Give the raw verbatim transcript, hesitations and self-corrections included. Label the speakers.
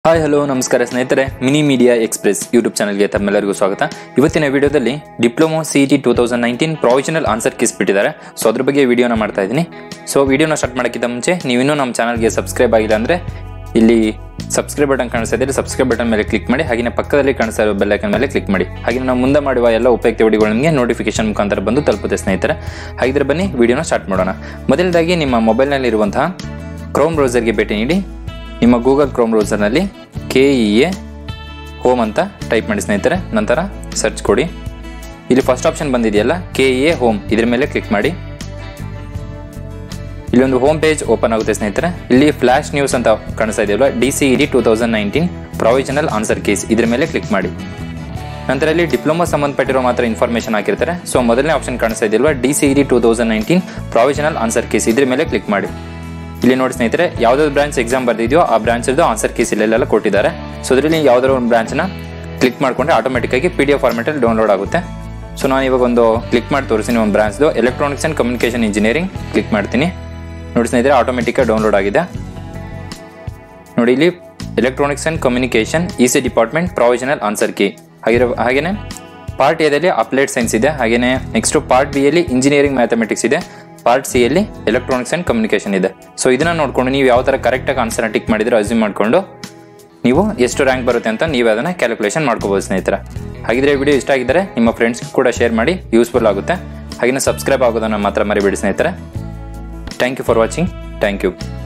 Speaker 1: Hi hello ನಮಸ್ಕಾರ ಸ್ನೇಹಿತರೆ, mini media express YouTube ಚಾನಲ್ಗೆ ತಮ್ಮೆಲ್ಲರಿಗೂ ಸ್ವಾಗತ. ಇವತ್ತಿನ ವಿಡಿಯೋದಲ್ಲಿ diploma CET two thousand nineteen provisional answer keys ಬಿಟ್ಟಿದ್ದಾರೆ. ಸೊ ಅದ್ರ ಬಗ್ಗೆ ವಿಡಿಯೋನ ಮಾಡ್ತಾ ಇದ್ದೀನಿ. ಸೊ ವಿಡಿಯೋನ ಸ್ಟಾರ್ಟ್ ಮಾಡೋಕ್ಕಿಂತ ಮುಂಚೆ ನೀವಿನ್ನೂ ನಮ್ಮ ಚಾನಲ್ಗೆ ಸಬ್ಸ್ಕ್ರೈಬ್ ಆಗಿಲ್ಲ ಅಂದರೆ ಇಲ್ಲಿ ಸಬ್ಸ್ಕ್ರೈಬ್ ಬಟನ್ ಕಾಣಿಸ್ತಾ ಇದ್ದರೆ ಸಬ್ಸ್ಕ್ರೈಬ್ ಬಟನ್ ಮೇಲೆ ಕ್ಲಿಕ್ ಮಾಡಿ. ಹಾಗೆ ಪಕ್ಕದಲ್ಲಿ ಕಾಣಿಸ್ತಾ ಇರೋ ಬೆಲ್ ಐಕನ್ ಮೇಲೆ ಕ್ಲಿಕ್ ಮಾಡಿ. ಹಾಗೆ ನಾವು ಮುಂದೆ ಮಾಡುವ ಎಲ್ಲ ಉಪಯುಕ್ತ ವಿಡಿಯೋಗಳು ನಿಮಗೆ ನೋಟಿಫಿಕೇಶನ್ ಮುಖಾಂತರ ಬಂದು ತಲುಪುತ್ತೆ ಸ್ನೇಹಿತರೆ. ಹಾಗಿದ್ರೆ ಬನ್ನಿ ವಿಡಿಯೋನ ಸ್ಟಾರ್ಟ್ ಮಾಡೋಣ. ಮೊದಲದಾಗಿ ನಿಮ್ಮ ಮೊಬೈಲ್ನಲ್ಲಿರುವಂತಹ ಕ್ರೋಮ್ ಬ್ರೌಸರ್ಗೆ ಭೇಟಿ ನೀಡಿ. ನಿಮ್ಮ ಗೂಗಲ್ ಕ್ರೋಮ್ ಬ್ರೌಸರ್ನಲ್ಲಿ ಕೆ ಇ ಎ ಹೋಮ್ ಅಂತ ಟೈಪ್ ಮಾಡಿ ಸ್ನೇಹಿತರೆ. ನಂತರ ಸರ್ಚ್ ಕೊಡಿ. ಇಲ್ಲಿ ಫಸ್ಟ್ ಆಪ್ಷನ್ ಬಂದಿದೆಯಲ್ಲ ಕೆ ಇ ಎ ಹೋಮ್, ಇದ್ರ ಮೇಲೆ ಕ್ಲಿಕ್ ಮಾಡಿ. ಇಲ್ಲೊಂದು ಹೋಮ್ ಪೇಜ್ ಓಪನ್ ಆಗುತ್ತೆ ಸ್ನೇಹಿತರೆ. ಇಲ್ಲಿ ಫ್ಲಾಶ್ ನ್ಯೂಸ್ ಅಂತ ಕಾಣಿಸ್ತಾ ಇದೆಯಲ್ಲ, D C E T two thousand nineteen provisional answer keys, ಇದ್ರ ಮೇಲೆ ಕ್ಲಿಕ್ ಮಾಡಿ. ನಂತರ ಇಲ್ಲಿ ಡಿಪ್ಲೊಮಾ ಸಂಬಂಧಪಟ್ಟಿರೋ ಮಾತ್ರ ಇನ್ಫಾರ್ಮೇಶನ್ ಹಾಕಿರ್ತಾರೆ. ಸೊ ಮೊದಲನೇ ಆಪ್ಷನ್ ಕಾಣಿಸ್ತಾ ಇದೆಯಲ್ವಾ, D C E T two thousand nineteen provisional answer keys, ಇದ್ರ ಮೇಲೆ ಕ್ಲಿಕ್ ಮಾಡಿ. ಇಲ್ಲಿ ನೋಡಿ ಸ್ನೇಹಿತರೆ, ಯಾವ್ದಾದ್ರು ಬ್ರಾಂಚ್ ಎಕ್ಸಾಮ್ ಬರ್ದಿದೆಯೋ ಆ ಬ್ರಾಂಚ್ ಆನ್ಸರ್ ಕೀಸ್ ಇಲ್ಲೆಲ್ಲ ಕೊಟ್ಟಿದ್ದಾರೆ. ಸೊ ಇದರಲ್ಲಿ ಯಾವ್ದಾದ್ರು ಒಂದು ಬ್ರಾಂಚ್ನ ಕ್ಲಿಕ್ ಮಾಡ್ಕೊಂಡ್ರೆ ಆಟೋಮೆಟಿಕ್ ಆಗಿ ಪಿ ಡಿ ಎಫ್ ಫಾರ್ಮೆಟಲ್ಲಿ ಡೌನ್ಲೋಡ್ ಆಗುತ್ತೆ. ಸೊ ನಾನು ಇವಾಗ ಒಂದು ಕ್ಲಿಕ್ ಮಾಡಿ ತೋರಿಸ್ತೀನಿ ಒಂದು ಬ್ರಾಂಚ್ದು, electronics and communication engineering click ಮಾಡ್ತೀನಿ. ನೋಡಿ ಸ್ನೇಹಿತರೆ, ಆಟೋಮೆಟಿಕ್ ಆಗಿ ಡೌನ್ಲೋಡ್ ಆಗಿದೆ. ನೋಡಿ ಇಲ್ಲಿ electronics and communication E C department provisional answer key ಹಾಗಿರೋ. ಹಾಗೇನೆ ಪಾರ್ಟ್ ಎದಲ್ಲಿ ಅಪ್ಲೈಡ್ ಸೈನ್ಸ್ ಇದೆ. ಹಾಗೇನೆ ನೆಕ್ಸ್ಟ್ ಪಾರ್ಟ್ ಬಿ ಯಲ್ಲಿ ಇಂಜಿನಿಯರಿಂಗ್ ಮ್ಯಾಥಮೆಟಿಕ್ಸ್ ಇದೆ. ಪಾರ್ಟ್ ಸಿ ಯಲ್ಲಿ ಎಲೆಕ್ಟ್ರಾನಿಕ್ಸ್ ಅಂಡ್ ಕಮ್ಯುನಿಕೇಶನ್ ಇದೆ. ಸೊ ಇದನ್ನ ನೋಡ್ಕೊಂಡು ನೀವು ಯಾವ ತರ ಕರೆಕ್ಟಾಗಿ ಆನ್ಸರ್ನ ಟಿಕ್ ಮಾಡಿದ್ರೆ ಅಸ್ಯೂಮ್ ಮಾಡ್ಕೊಂಡು ನೀವು ಎಷ್ಟು ರ್ಯಾಂಕ್ ಬರುತ್ತೆ ಅಂತ ನೀವು ಅದನ್ನ ಕ್ಯಾಲ್ಕುಲೇಷನ್ ಮಾಡ್ಕೋಬಹುದು ಸ್ನೇಹಿತರೆ. ಹಾಗಿದ್ರೆ ವಿಡಿಯೋ ಇಷ್ಟ ಆಗಿದ್ದರೆ ನಿಮ್ಮ ಫ್ರೆಂಡ್ಸ್ ಕೂಡ ಶೇರ್ ಮಾಡಿ, ಯೂಸ್ಫುಲ್ ಆಗುತ್ತೆ. ಹಾಗೆ ಸಬ್ಸ್ಕ್ರೈಬ್ ಆಗೋದನ್ನ ಮಾತ್ರ ಮರಿಬೇಡಿ ಸ್ನೇಹಿತರೆ. Thank you for watching. Thank you.